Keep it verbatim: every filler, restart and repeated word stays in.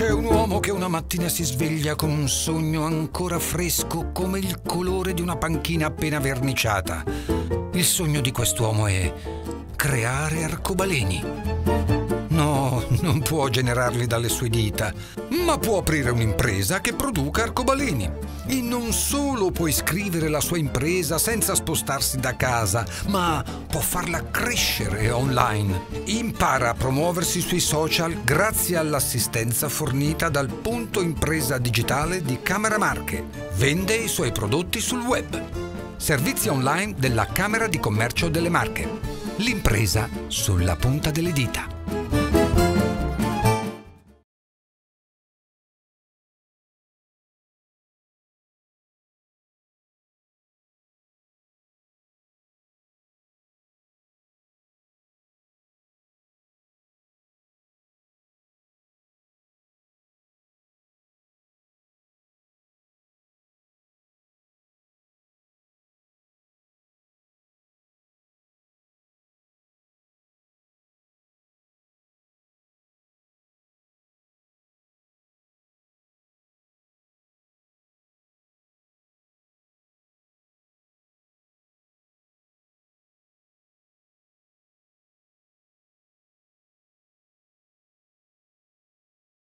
C'è un uomo che una mattina si sveglia con un sogno ancora fresco come il colore di una panchina appena verniciata. Il sogno di quest'uomo è creare arcobaleni. No, non può generarli dalle sue dita, ma può aprire un'impresa che produca arcobaleni. E non solo può iscrivere la sua impresa senza spostarsi da casa, ma può farla crescere online. Impara a promuoversi sui social grazie all'assistenza fornita dal punto impresa digitale di Camera Marche. Vende i suoi prodotti sul web. Servizi online della Camera di Commercio delle Marche. L'impresa sulla punta delle dita.